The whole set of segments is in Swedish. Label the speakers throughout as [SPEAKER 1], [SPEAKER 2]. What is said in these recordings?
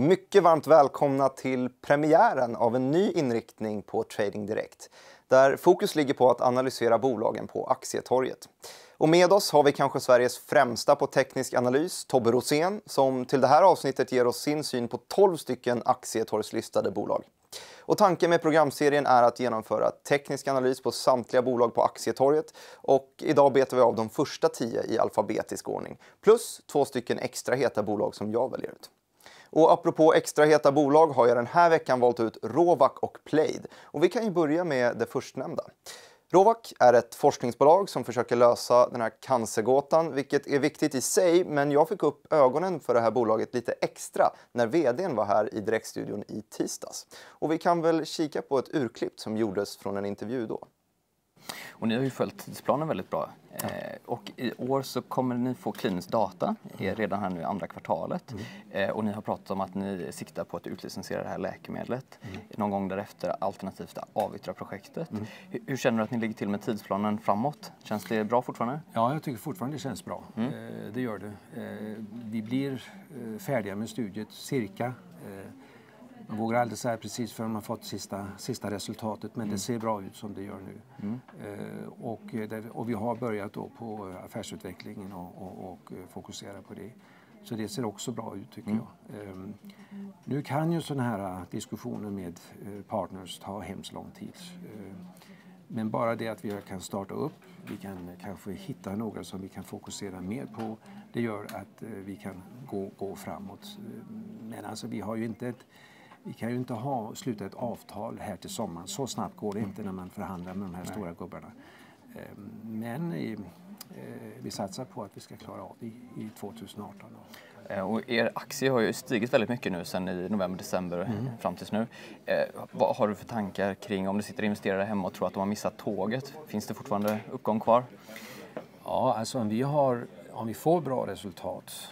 [SPEAKER 1] Mycket varmt välkomna till premiären av en ny inriktning på Trading Direkt, där fokus ligger på att analysera bolagen på aktietorget. Och med oss har vi kanske Sveriges främsta på teknisk analys, Tobbe Rosén, som till det här avsnittet ger oss sin syn på 12 stycken aktietorgslistade bolag. Och tanken med programserien är att genomföra teknisk analys på samtliga bolag på aktietorget, och idag betar vi av de första 10 i alfabetisk ordning, plus 2 stycken extra heta bolag som jag väljer ut. Och apropå extra heta bolag har jag den här veckan valt ut Rovac och Plaid, och vi kan ju börja med det förstnämnda. Rovac är ett forskningsbolag som försöker lösa den här cancergåtan, vilket är viktigt i sig, men jag fick upp ögonen för det här bolaget lite extra när vdn var här i Direktstudion i tisdags. Och vi kan väl kika på ett urklipp som gjordes från en intervju då.
[SPEAKER 2] Och ni har ju följt tidsplanen väldigt bra. Och i år så kommer ni få klinisk data redan här nu i andra kvartalet. Och ni har pratat om att ni siktar på att utlicensera det här läkemedlet någon gång därefter, alternativt avyttra projektet. Hur känner du att ni ligger till med tidsplanen framåt? Känns det bra fortfarande?
[SPEAKER 3] Ja, jag tycker fortfarande det känns bra. Det gör det. Vi blir färdiga med studiet cirka. Man vågar aldrig säga precis förrän man fått sista resultatet, men det ser bra ut som det gör nu. Och vi har börjat då på affärsutvecklingen och fokusera på det. Så det ser också bra ut tycker jag. Nu kan ju sådana här diskussioner med partners ta hemskt lång tid. Men bara det att vi kan starta upp, vi kan kanske hitta några som vi kan fokusera mer på, det gör att vi kan gå framåt. Men alltså vi kan ju inte sluta ett avtal här till sommaren. Så snabbt går det inte när man förhandlar med de här stora gubbarna. Men vi satsar på att vi ska klara av det i 2018.
[SPEAKER 2] Och er aktie har ju stigit väldigt mycket nu sedan i november-december fram tills nu. Vad har du för tankar kring om du sitter investerare hemma och tror att de har missat tåget? Finns det fortfarande uppgång kvar?
[SPEAKER 3] Ja, alltså om vi får bra resultat,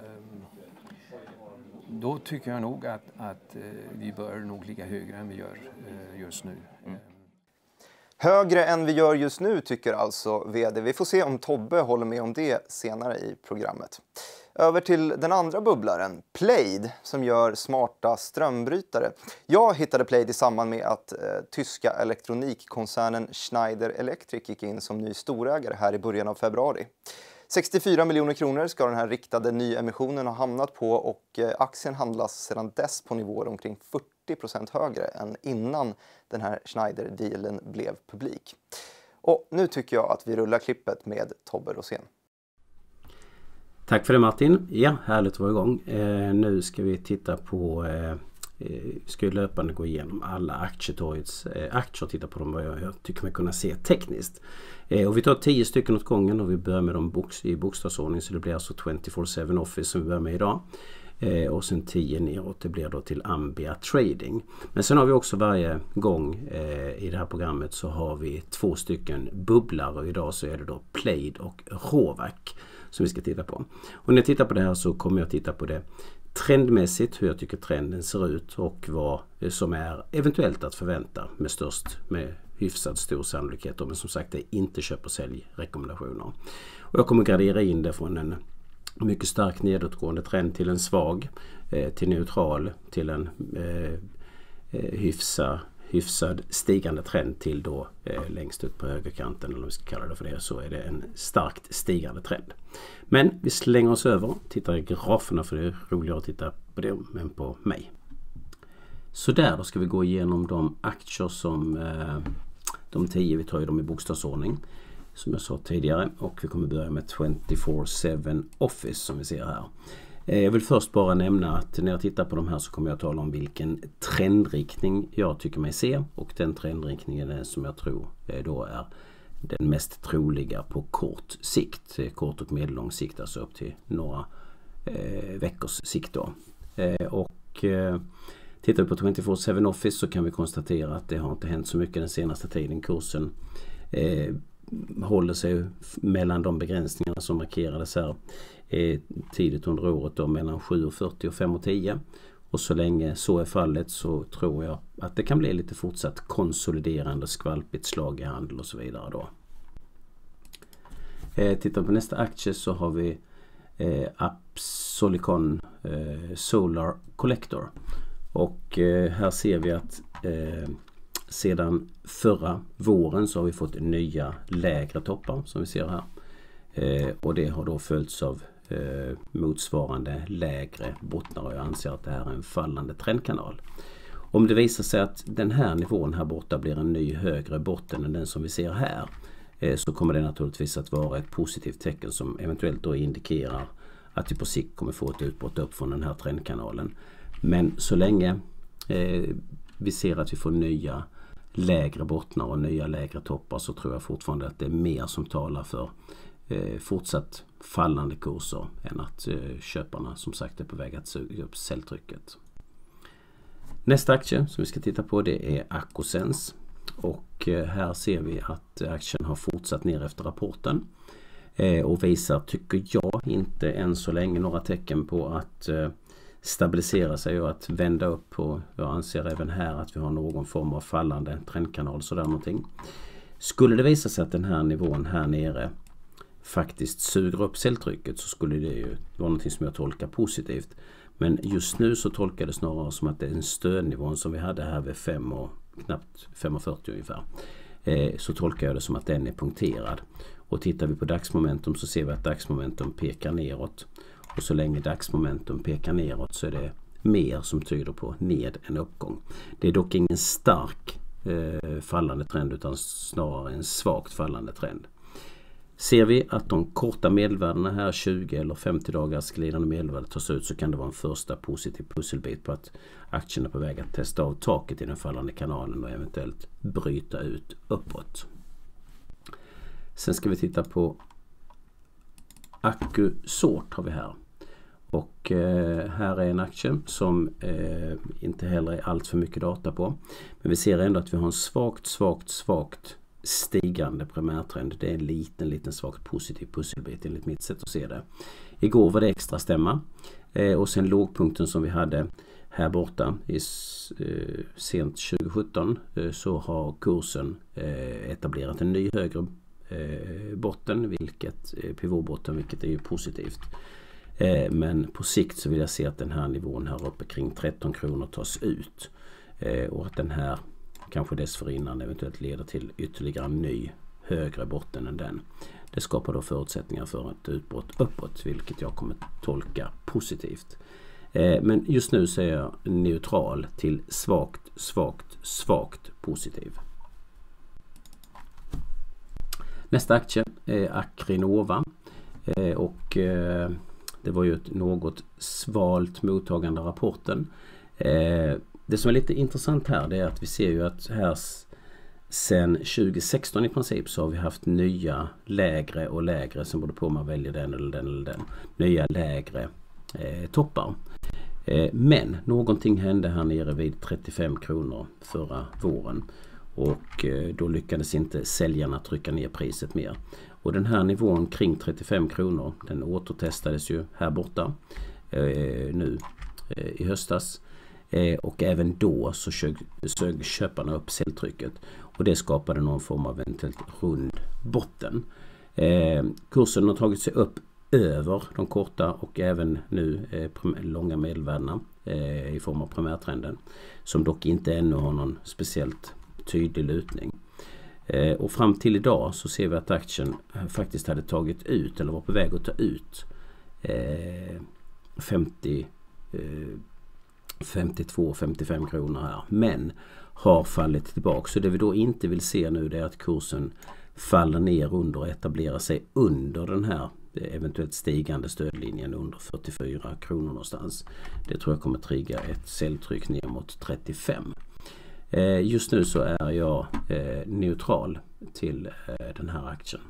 [SPEAKER 3] då tycker jag nog att vi bör nog ligga högre än vi gör just nu.
[SPEAKER 1] Högre än vi gör just nu tycker alltså vd. Vi får se om Tobbe håller med om det senare i programmet. Över till den andra bubblaren, Plaid, som gör smarta strömbrytare. Jag hittade Plaid i samband med att tyska elektronikkoncernen Schneider Electric gick in som ny storägare här i början av februari. 64 miljoner kronor ska den här riktade nyemissionen ha hamnat på, och aktien handlas sedan dess på nivåer omkring 40% högre än innan den här Schneider-dealen blev publik. Och nu tycker jag att vi rullar klippet med Tobbe Rosén.
[SPEAKER 4] Tack för det Martin. Ja, härligt att vara igång. Nu ska vi titta på, ska vi löpande gå igenom alla aktietorgets aktier och titta på dem vad jag tycker mig kunna se tekniskt. Och vi tar 10 stycken åt gången och vi börjar med dem i bokstavsordning, så det blir alltså 24/7 Office som vi börjar med idag. Och sen 10 neråt, det blir då till Ambia Trading. Men sen har vi också varje gång i det här programmet så har vi 2 stycken bubblare, och idag så är det då Plaid och Rovac som vi ska titta på. Och när jag tittar på det här så kommer jag titta på det trendmässigt, hur jag tycker trenden ser ut och vad som är eventuellt att förvänta med hyfsad stor sannolikhet. Men som sagt, det är inte köp- och säljrekommendationer. Och jag kommer gradera in det från en mycket stark nedåtgående trend till en svag, till neutral, till en hyfsad stigande trend till då längst ut på högerkanten, eller om vi ska kalla det för det, så är det en starkt stigande trend. Men vi slänger oss över, tittar i graferna, för det är roligare att titta på det än på mig. Så där, då ska vi gå igenom de aktier som de 10, vi tar ju dem i bokstavsordning som jag sa tidigare, och vi kommer börja med 24/7 Office som vi ser här. Jag vill först bara nämna att när jag tittar på de här så kommer jag tala om vilken trendriktning jag tycker mig se, och den trendriktningen är som jag tror då är den mest troliga på kort sikt, kort och medellång sikt, alltså upp till några veckors sikt då. Tittar vi på 24/7 Office så kan vi konstatera att det har inte hänt så mycket den senaste tiden. Kursen håller sig mellan de begränsningarna som markerades här tidigt under året då, mellan 7,40 och 5,10. Och så länge så är fallet så tror jag att det kan bli lite fortsatt konsoliderande, skvalpigt slag i handel och så vidare då. Tittar på nästa aktie så har vi Absolicon Solar Collector. Och här ser vi att sedan förra våren så har vi fått nya lägre toppar som vi ser här. Och det har då följts av motsvarande lägre bottnar, och jag anser att det här är en fallande trendkanal. Om det visar sig att den här nivån här borta blir en ny högre botten än den som vi ser här, så kommer det naturligtvis att vara ett positivt tecken som eventuellt då indikerar att vi på sikt kommer få ett utbrott upp från den här trendkanalen. Men så länge vi ser att vi får nya lägre bottnar och nya lägre toppar, så tror jag fortfarande att det är mer som talar för fortsatt fallande kurser än att köparna som sagt är på väg att suga upp säljtrycket. Nästa aktie som vi ska titta på, det är Acosens, och här ser vi att aktien har fortsatt ner efter rapporten och visar, tycker jag, inte än så länge några tecken på att stabilisera sig och att vända upp, och jag anser även här att vi har någon form av fallande trendkanal, sådär någonting. Skulle det visa sig att den här nivån här nere faktiskt suger upp säljtrycket, så skulle det ju vara någonting som jag tolkar positivt. Men just nu så tolkar det snarare som att det är en stödnivån som vi hade här vid knappt 5,40 ungefär. Så tolkar jag det som att den är punkterad. Och tittar vi på dagsmomentum så ser vi att dagsmomentum pekar neråt. Och så länge dagsmomentum pekar neråt så är det mer som tyder på ned än uppgång. Det är dock ingen stark fallande trend, utan snarare en svagt fallande trend. Ser vi att de korta medelvärdena här, 20 eller 50 dagars glidande medelvärde, tas ut, så kan det vara en första positiv pusselbit på att aktien är på väg att testa av taket i den fallande kanalen och eventuellt bryta ut uppåt. Sen ska vi titta på Accusort har vi här. Och här är en aktie som inte heller är allt för mycket data på. Men vi ser ändå att vi har en svagt stigande primärtrend. Det är en liten svagt positiv pusselbit enligt mitt sätt att se det. Igår var det extra stämma. Och sen lågpunkten som vi hade här borta i sent 2017 så har kursen etablerat en ny högre botten, pivotbotten, vilket är ju positivt. Men på sikt så vill jag se att den här nivån här uppe kring 13 kronor tas ut. Och att den här kanske dessförinnan eventuellt leder till ytterligare en ny högre botten än den. Det skapar då förutsättningar för ett utbrott uppåt, vilket jag kommer tolka positivt. Men just nu så är jag neutral till svagt positiv. Nästa aktie är Acrinova, och det var ju ett något svalt mottagande av rapporten. Det som är lite intressant här, det är att vi ser ju att här sen 2016 i princip så har vi haft nya lägre och lägre, som beror på om man väljer den eller den, nya lägre toppar. Men någonting hände här nere vid 35 kronor förra våren, och då lyckades inte säljarna trycka ner priset mer. Och den här nivån kring 35 kronor, den återtestades ju här borta nu i höstas. Och även då så sög köparna upp säljtrycket, och det skapade någon form av eventuellt rund botten. Kursen har tagit sig upp över de korta och även nu långa medelvärdena i form av primärtrenden, som dock inte ännu har någon speciellt tydlig lutning. Och fram till idag så ser vi att aktien faktiskt hade tagit ut, eller var på väg att ta ut 52-55 kronor här, men har fallit tillbaka. Så det vi då inte vill se nu, det är att kursen faller ner under och etablerar sig under den här eventuellt stigande stödlinjen under 44 kronor någonstans. Det tror jag kommer trigga ett säljtryck ner mot 35. Just nu så är jag neutral till den här aktien.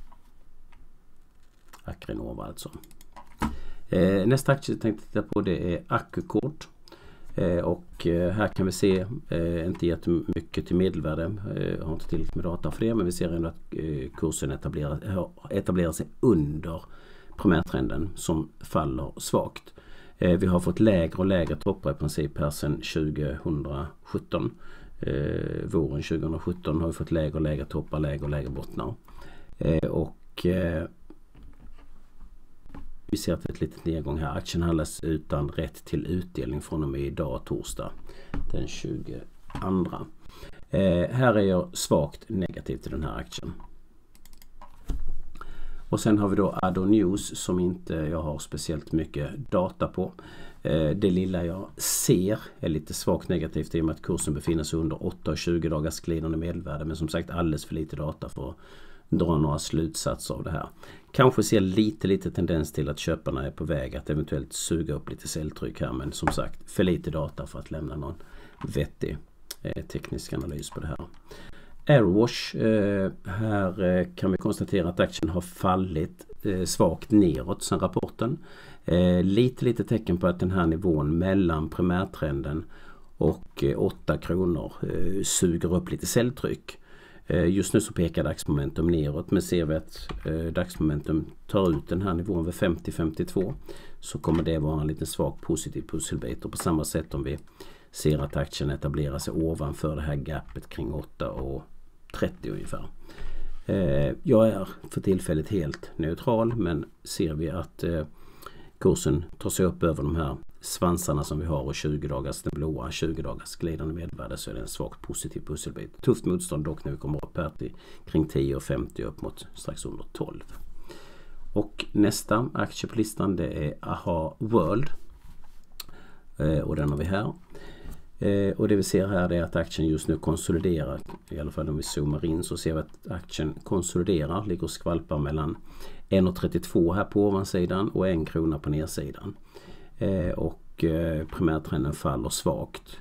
[SPEAKER 4] Acrinova alltså. Nästa aktie jag tänkte titta på, det är Accukort. Och här kan vi se inte jättemycket till medelvärde. Jag har inte tillräckligt med data för det, men vi ser ändå att kursen etablerar sig under primärtrenden som faller svagt. Vi har fått lägre och lägre toppar i princip här sedan 2017. Våren 2017 har vi fått lägre och lägre toppar, lägre och lägre bottnar. Och Vi ser att det är ett litet nedgång här. Aktien handlas utan rätt till utdelning från och med idag, torsdag den 22. Här är jag svagt negativ till den här aktien. Och sen har vi då Addo News som inte jag har speciellt mycket data på. Det lilla jag ser är lite svagt negativt i och med att kursen befinner sig under 8 och 20 dagars glidande medelvärde. Men som sagt alldeles för lite data för att dra några slutsatser av det här. Kanske ser lite tendens till att köparna är på väg att eventuellt suga upp lite säljtryck här. Men som sagt för lite data för att lämna någon vettig teknisk analys på det här. Airwash, här kan vi konstatera att aktien har fallit svagt neråt sedan rapporten. Lite tecken på att den här nivån mellan primärtrenden och 8 kronor suger upp lite säljtryck. Just nu så pekar dagsmomentum neråt, men ser vi att dagsmomentum tar ut den här nivån vid 50-52 så kommer det vara en lite svag positiv pusselbit. Och på samma sätt om vi ser att aktien etablerar sig ovanför det här gapet kring 8,30 ungefär. Jag är för tillfället helt neutral, men ser vi att kursen tar sig upp över de här svansarna som vi har och 20 dagars, den blåa 20 dagars glidande medelvärde, så är det en svag positiv pusselbit. Tufft motstånd dock när vi kommer upp här till kring 10,50 upp mot strax under 12. Och nästa aktie på listan det är AHA World. Och den har vi här. Och det vi ser här är att aktien just nu konsoliderar. I alla fall om vi zoomar in så ser vi att aktien konsoliderar, ligger och skvalpar mellan 1,32 här på ovansidan och 1 krona på nedsidan. Och primärtrenden faller svagt.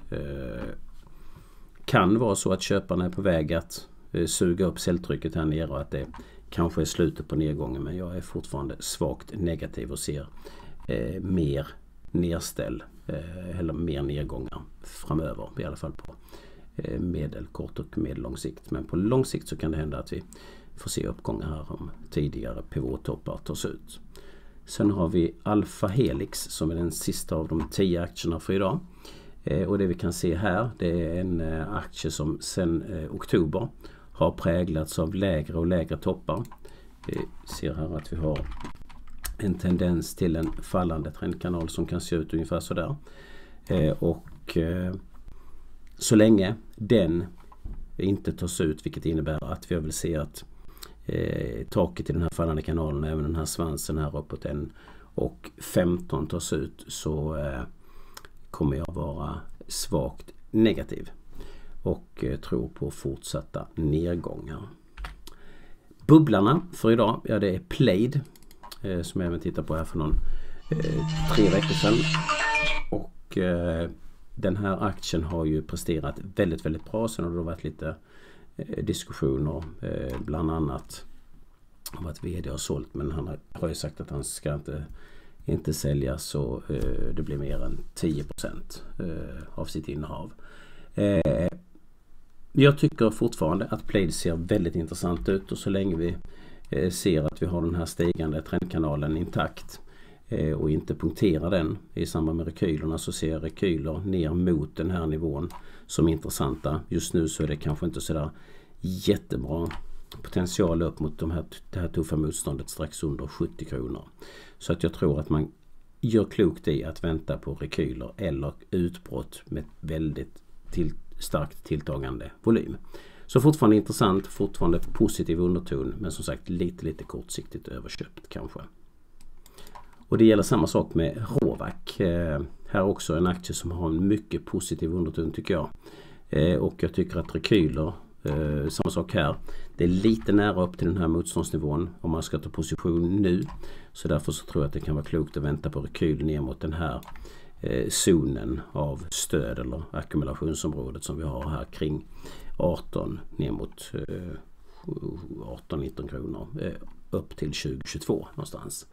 [SPEAKER 4] Kan vara så att köparna är på väg att suga upp säljtrycket här nere och att det kanske är slutet på nedgången, men jag är fortfarande svagt negativ och ser mer nedställ eller mer nedgångar framöver, i alla fall på kort och medellång sikt. Men på lång sikt så kan det hända att vi får se uppgångar här om tidigare pivottoppar tas ut. Sen har vi Alpha Helix som är den sista av de 10 aktierna för idag. Och det vi kan se här, det är en aktie som sedan oktober har präglats av lägre och lägre toppar. Vi ser här att vi har en tendens till en fallande trendkanal som kan se ut ungefär sådär. Och så länge den inte tas ut, vilket innebär att vi vill se att taket i den här fallande kanalen, även den här svansen här uppåt 1,15 tas ut, så kommer jag vara svagt negativ och tror på fortsatta nedgångar. Bubblarna för idag, ja det är Plaid som jag även tittar på här för 3 veckor sedan. Och den här aktien har ju presterat väldigt bra. Sen har det varit lite diskussioner, bland annat om att vd har sålt, men han har ju sagt att han ska inte sälja så det blir mer än 10% av sitt innehav. Jag tycker fortfarande att Plaid ser väldigt intressant ut, och så länge vi ser att vi har den här stigande trendkanalen intakt och inte punkterar den i samband med rekylerna, så ser rekyler ner mot den här nivån som intressanta. Just nu så är det kanske inte sådär jättebra potential upp mot det här tuffa motståndet strax under 70 kronor. Så att jag tror att man gör klokt i att vänta på rekyler eller utbrott med väldigt starkt tilltagande volym. Så fortfarande intressant, fortfarande positiv underton, men som sagt lite kortsiktigt överköpt kanske. Och det gäller samma sak med Rovac. Här också en aktie som har en mycket positiv underton tycker jag. Och jag tycker att rekyler, samma sak här. Det är lite nära upp till den här motståndsnivån om man ska ta position nu. Så därför så tror jag att det kan vara klokt att vänta på rekyl ner mot den här zonen av stöd eller ackumulationsområdet som vi har här kring 18 ner mot 18-19 kronor upp till 2022 någonstans.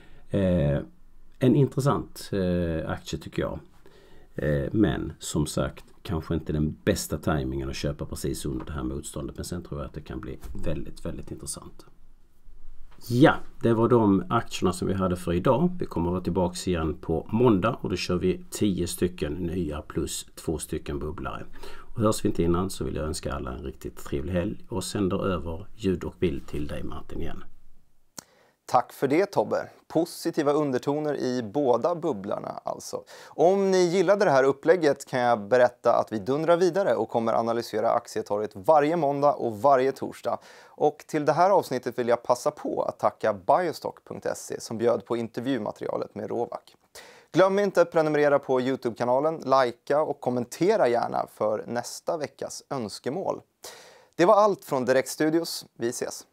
[SPEAKER 4] En intressant aktie tycker jag. Men som sagt kanske inte den bästa tajmingen att köpa precis under det här motståndet, men sen tror jag att det kan bli väldigt intressant. Ja, det var de aktierna som vi hade för idag. Vi kommer att vara tillbaka igen på måndag och då kör vi 10 stycken nya plus 2 stycken bubblare. Och hörs vi inte innan så vill jag önska alla en riktigt trevlig helg och sänder över ljud och bild till dig Martin igen.
[SPEAKER 1] Tack för det Tobbe. Positiva undertoner i båda bubblarna alltså. Om ni gillade det här upplägget kan jag berätta att vi dundrar vidare och kommer analysera aktietorget varje måndag och varje torsdag. Och till det här avsnittet vill jag passa på att tacka Biostock.se som bjöd på intervjumaterialet med Rovak. Glöm inte att prenumerera på YouTube-kanalen, likea och kommentera gärna för nästa veckas önskemål. Det var allt från Direkt Studios. Vi ses!